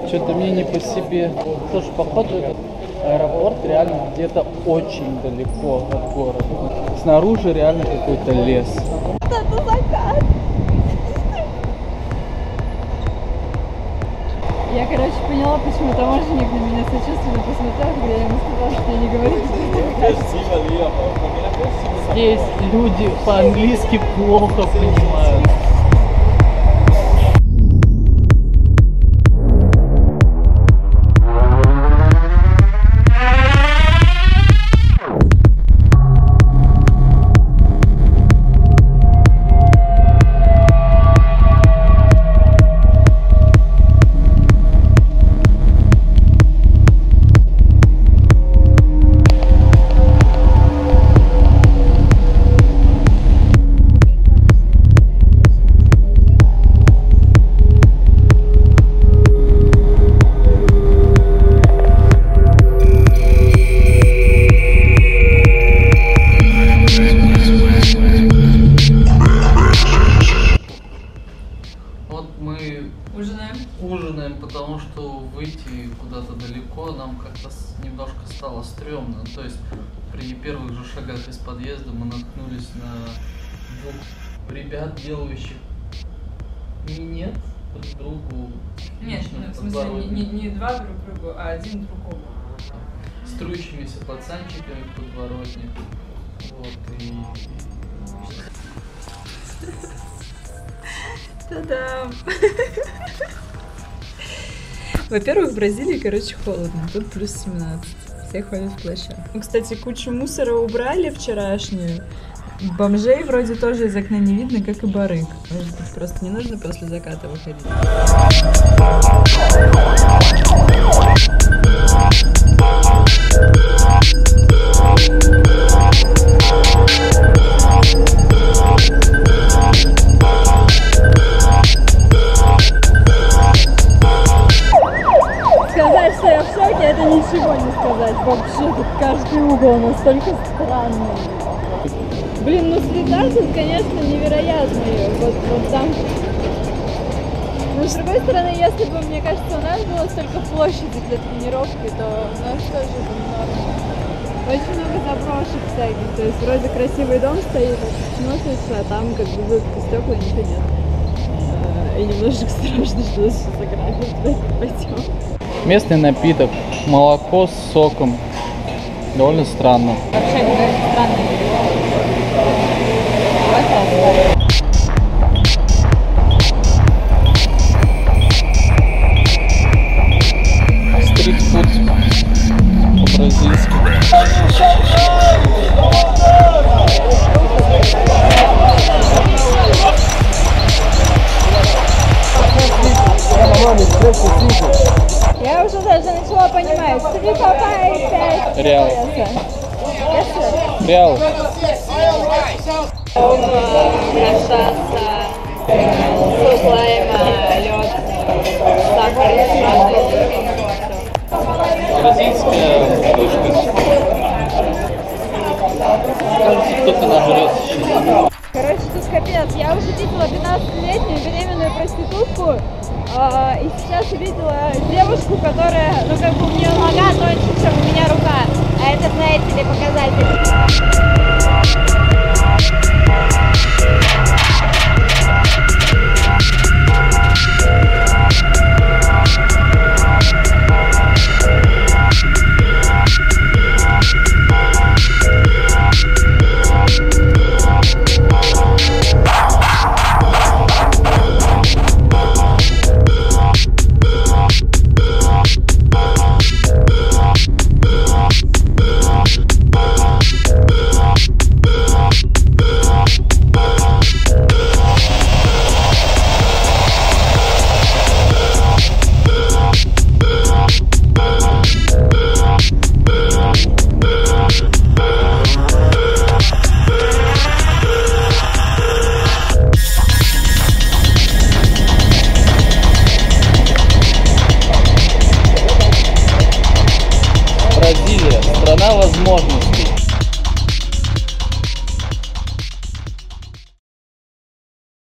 Что-то мне не по себе. Слушай, походу этот аэропорт реально где-то очень далеко от города. Снаружи реально какой-то лес. Это закат. Я, короче, поняла, почему таможенник на меня сочувственно посмотрел, когда я ему сказала, что я не говорю. Здесь люди по-английски плохо понимают. Ужинаем, потому что выйти куда-то далеко нам как-то немножко стало стрёмно. То есть при первых же шагах из подъезда мы наткнулись на двух ребят, делающих минет друг другу. Нет, в смысле не два друг другу, а один другому. Струящимися пацанчиками в подворотне. Вот, и... Та-дам! Во-первых, в Бразилии, короче, холодно. Тут плюс 17. Все ходят в плащах. Кстати, кучу мусора убрали вчерашнюю. Бомжей вроде тоже из окна не видно, как и барыг. Может быть, просто не нужно после заката выходить. Сказать, что я в шоке, это ничего не сказать. Вообще, тут каждый угол настолько странный. Блин, ну среда тут, конечно, невероятная. Вот там. Но с другой стороны, если бы, мне кажется, у нас было столько площади для тренировки, то у нас тоже бы норм. Очень много заброшек всяких. То есть вроде красивый дом стоит, смотришь, а там как бы выбитые стекла, ничего нет. И немножечко страшно, что нас сейчас ограбят. Пойдем. Местный напиток. Молоко с соком. Довольно странно. Вообще какая-то странная. Стритфуд по-бразильски. Я уже даже начала понимать. 3 папа и 5 Реал. Реал. Красавца, суп лайма, лед, сахар, Бразильская штучка. Кажется, кто-то нажрется. Короче, тут капец. Я уже видела 15-летнюю беременную проститутку. И сейчас увидела девушку, которая, ну как бы у нее нога тоньше, чем у меня рука. А это, знаете ли, показатель.